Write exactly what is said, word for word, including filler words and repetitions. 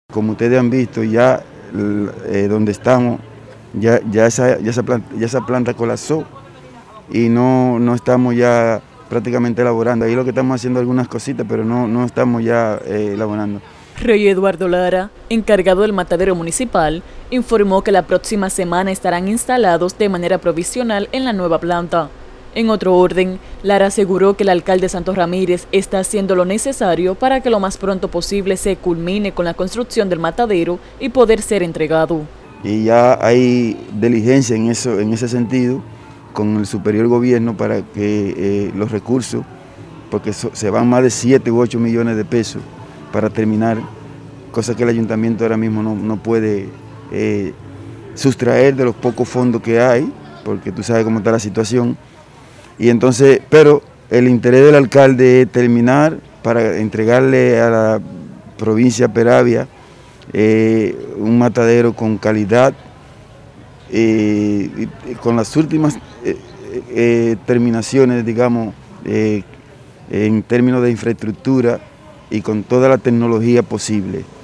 Como ustedes han visto, ya eh, donde estamos, ya, ya, esa, ya, esa planta, ya esa planta colapsó y no, no estamos ya prácticamente elaborando. Ahí lo que estamos haciendo algunas cositas, pero no, no estamos ya eh, elaborando. Rey Eduardo Lara, encargado del matadero municipal, informó que la próxima semana estarán instalados de manera provisional en la nueva planta. En otro orden, Lara aseguró que el alcalde Santos Ramírez está haciendo lo necesario para que lo más pronto posible se culmine con la construcción del matadero y poder ser entregado. Y ya hay diligencia en, eso, en ese sentido con el superior gobierno para que eh, los recursos, porque so, se van más de siete u ocho millones de pesos para terminar, cosa que el ayuntamiento ahora mismo no, no puede eh, sustraer de los pocos fondos que hay, porque tú sabes cómo está la situación. Y entonces, pero el interés del alcalde es terminar para entregarle a la provincia de Peravia eh, un matadero con calidad, eh, y, y con las últimas eh, eh, terminaciones, digamos, eh, en términos de infraestructura y con toda la tecnología posible.